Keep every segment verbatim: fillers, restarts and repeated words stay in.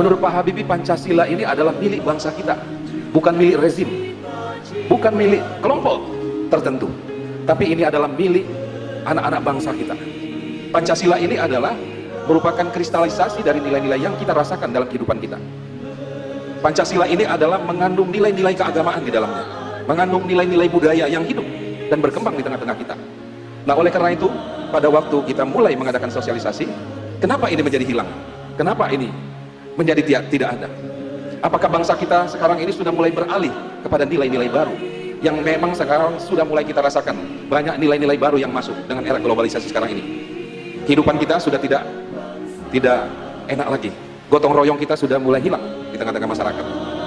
Menurut Pak Habibie, Pancasila ini adalah milik bangsa kita, bukan milik rezim, bukan milik kelompok tertentu, tapi ini adalah milik anak-anak bangsa kita. Pancasila ini adalah merupakan kristalisasi dari nilai-nilai yang kita rasakan dalam kehidupan kita. Pancasila ini adalah mengandung nilai-nilai keagamaan di dalamnya, mengandung nilai-nilai budaya yang hidup dan berkembang di tengah-tengah kita. Nah, oleh karena itu, pada waktu kita mulai mengadakan sosialisasi, kenapa ini menjadi hilang? Kenapa ini menjadi tidak, tidak ada? Apakah bangsa kita sekarang ini sudah mulai beralih kepada nilai-nilai baru yang memang sekarang sudah mulai kita rasakan? Banyak nilai-nilai baru yang masuk dengan era globalisasi sekarang ini. Kehidupan kita sudah tidak tidak enak lagi. Gotong royong kita sudah mulai hilang di tengah-tengah masyarakat.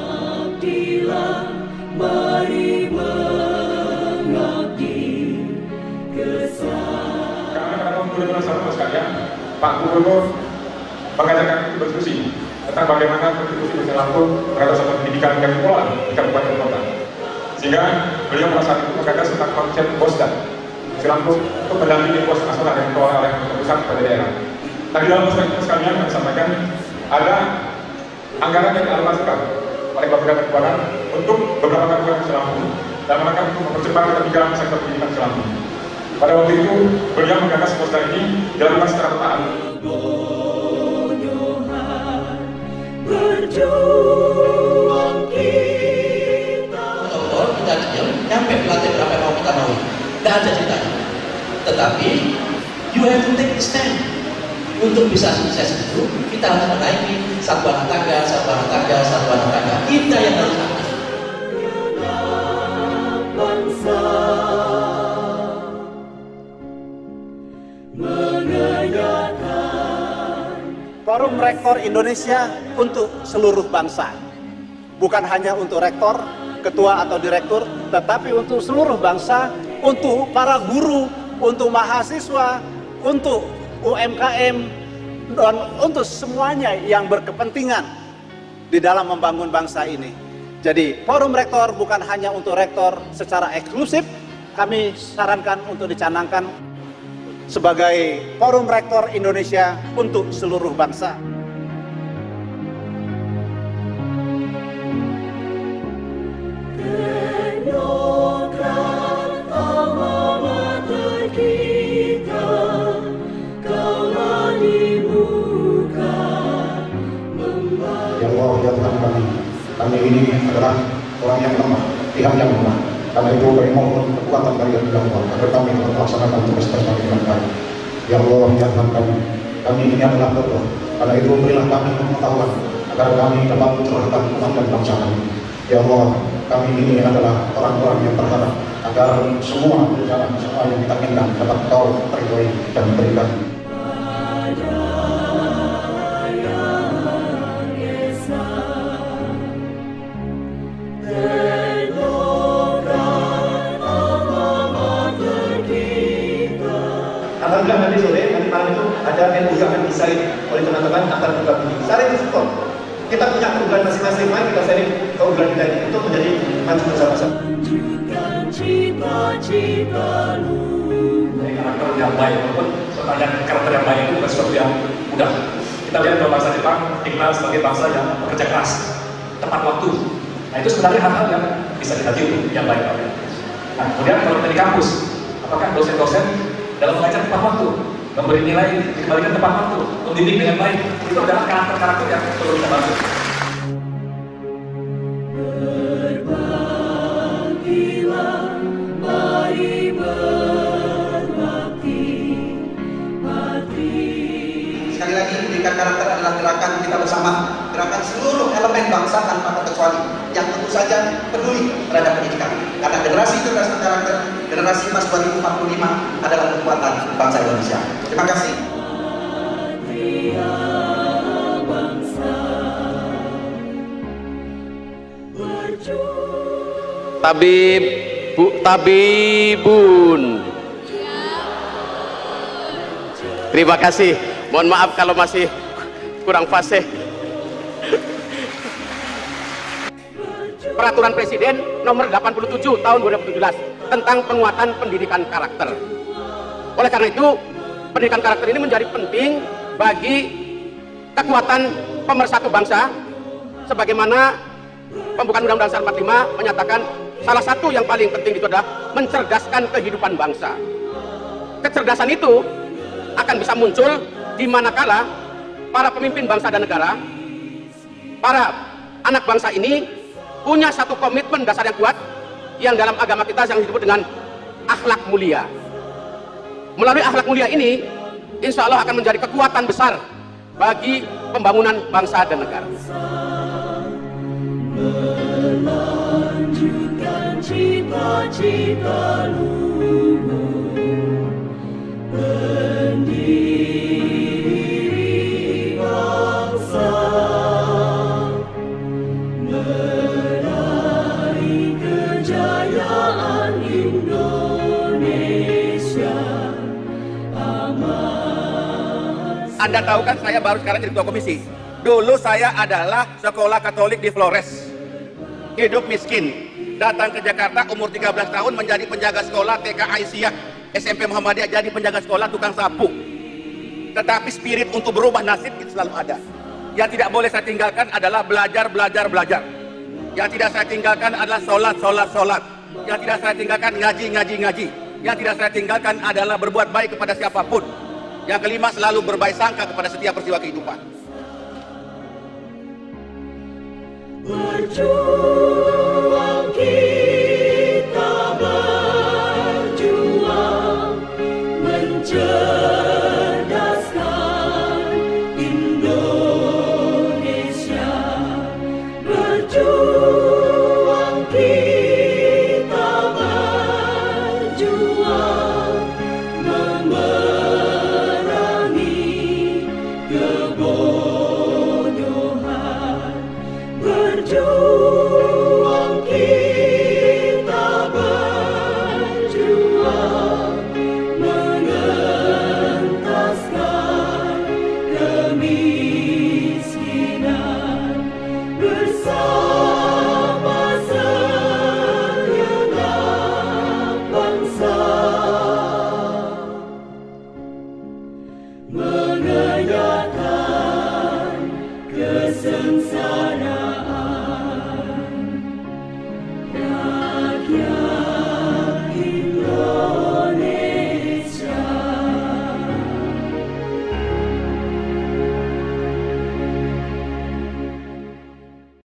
Karena gubernur sahabat sekalian, Pak Gubernur mengajarkan itu berdiskusi tentang bagaimana kontribusi berlangsung terhadap satu pendidikan dan pengelolaan di kabupaten kota. Sehingga beliau merasa itu menggagas tentang konsep Bosda, Silampung untuk mendampingi pos nasional yang dikelola oleh pusat pada daerah. Nah, di dalam prospek itu sekalian kami sampaikan ada anggaran yang dialokasikan oleh Bapeda Keuangan untuk beberapa kabupaten Silampung dalam rangka untuk mempercepat ketertinggalan sektor pendidikan Silampung. Pada waktu itu beliau menggagas Bosda ini dilakukan secara bertahap. Berjuang kita. Kalau kita diam, nyampe pelatih berapa yang mau kita mau. Tidak ada ceritanya. Tetapi you have to take the stand. Untuk bisa sukses itu, kita harus menaiki satuan tangga, satuan tangga, satuan tangga. Kita yang harus aktif. Bangsa mengayakan Forum Rektor Indonesia untuk seluruh bangsa. Bukan hanya untuk rektor, ketua atau direktur, tetapi untuk seluruh bangsa, untuk para guru, untuk mahasiswa, untuk U M K M, dan untuk semuanya yang berkepentingan di dalam membangun bangsa ini. Jadi forum rektor bukan hanya untuk rektor secara eksklusif, kami sarankan untuk dicanangkan sebagai forum rektor Indonesia untuk seluruh bangsa. Ya Allah, ya Tuhan kami, kami ini adalah orang yang lemah, pihak yang lemah. Karena itu kami mohon kekuatan kalian ya Allah, agar kami melaksanakan tugas kami dengan baik. Ya Allah, ya Tuhan kami, kami ini adalah berdoa. Karena itu berilah kami pengetahuan, agar kami dapat mencurahkan umat dan bangsa kami. Ya Allah, kami ini adalah orang-orang yang berharap agar semua rencana, semua yang kita inginkan dapat Kau ridhoi dan berikan. Alhamdulillah nanti sore, nanti malam itu ada N U yang akan disalin oleh teman-teman akan buka ini. Saling support. Kita punya keunggulan masing-masing, mari kita saling keunggulan kita ini untuk menjadi maju bersama-sama. Karakter yang baik, walaupun sebenarnya karakter yang baik itu bukan sesuatu yang mudah. Kita lihat bahwa bangsa Jepang dikenal sebagai bangsa yang bekerja keras, tepat waktu. Nah, itu sebenarnya hal-hal yang bisa kita tiru yang baik. Nah, kemudian kalau kita di kampus, apakah dosen-dosen dalam mengajar tepat waktu, memberi nilai dikembalikan tepat waktu, membimbing dengan baik, itu adalah karakter-karakter yang perlu kita bangun. Berbagilah, mari berbakti, mati. Sekali lagi, pendidikan karakter adalah gerakan kita bersama, gerakan seluruh elemen bangsa tanpa terkecuali, yang tentu saja peduli terhadap pendidikan. Karena generasi cerdas karakter, generasi emas dua ribu empat puluh lima adalah kekuatan bangsa Indonesia. Terima kasih. Tabib, Bu, tabibun. Terima kasih. Mohon maaf kalau masih kurang fasih. Peraturan Presiden nomor delapan puluh tujuh tahun dua ribu tujuh belas tentang penguatan pendidikan karakter. Oleh karena itu, pendidikan karakter ini menjadi penting bagi kekuatan pemersatu bangsa, sebagaimana pembukaan Undang-Undang Dasar empat puluh lima menyatakan salah satu yang paling penting itu adalah mencerdaskan kehidupan bangsa. Kecerdasan itu akan bisa muncul di manakala para pemimpin bangsa dan negara, para anak bangsa ini punya satu komitmen dasar yang kuat yang dalam agama kita yang disebut dengan akhlak mulia. Melalui akhlak mulia ini, insya Allah akan menjadi kekuatan besar bagi pembangunan bangsa dan negara. Melanjutkan cita-cita luhur, pendiri bangsa, meraih kejayaan Indonesia. Anda tahu kan saya baru sekarang jadi ketua komisi. Dulu saya adalah sekolah Katolik di Flores. Hidup miskin. Datang ke Jakarta umur tiga belas tahun menjadi penjaga sekolah T K Aisyah, S M P Muhammadiyah, jadi penjaga sekolah tukang sapu. Tetapi spirit untuk berubah nasib itu selalu ada. Yang tidak boleh saya tinggalkan adalah belajar, belajar, belajar. Yang tidak saya tinggalkan adalah sholat, sholat, sholat. Yang tidak saya tinggalkan ngaji, ngaji, ngaji. Yang tidak saya tinggalkan adalah berbuat baik kepada siapapun. Yang kelima, selalu berbaik sangka kepada setiap peristiwa kehidupan. Berjuang.